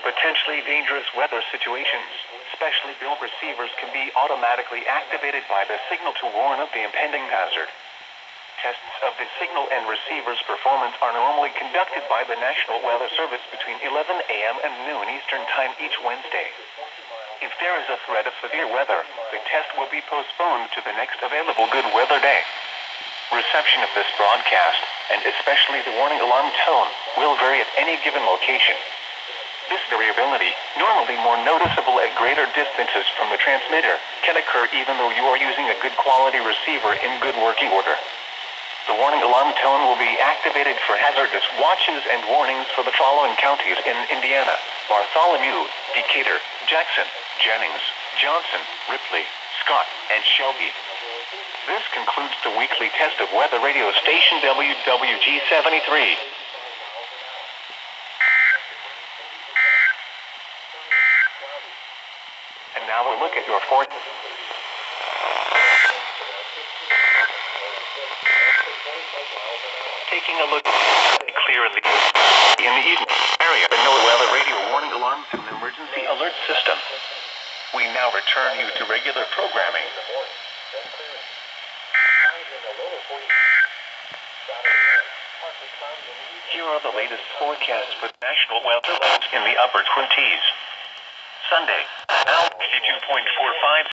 potentially dangerous weather situations. Specially built receivers can be automatically activated by the signal to warn of the impending hazard. Tests of the signal and receiver's performance are normally conducted by the National Weather Service between 11 a.m. and noon Eastern Time each Wednesday. If there is a threat of severe weather, the test will be postponed to the next available good weather day. Reception of this broadcast, and especially the warning alarm tone, will vary at any given location. This variability, normally more noticeable at greater distances from the transmitter, can occur even though you are using a good quality receiver in good working order. The warning alarm tone will be activated for hazardous watches and warnings for the following counties in Indiana: Bartholomew, Decatur, Jackson, Jennings, Johnson, Ripley, Scott, and Shelby. This concludes the weekly test of weather radio station WWG-73. And now we'll look at your forecast. Taking a look, clear in the evening area, but no weather radio warning alarms and emergency alert system. We now return you to regular programming. Here are the latest forecasts for national weather in the upper 20s. Sunday, now 52.45.